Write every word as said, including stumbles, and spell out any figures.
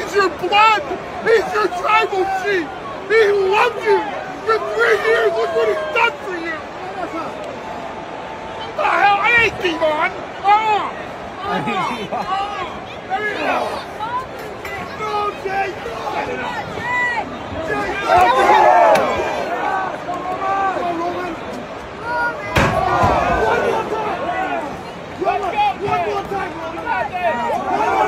He's your blood. He's your tribal chief. He loved you for three years. Look what he's done for you. What the hell? I ain't Devon. Uh-uh. Uh-uh. There you go. No, Jay. Set it up. Jay. Come on, Roman. One more time. One more time, Roman.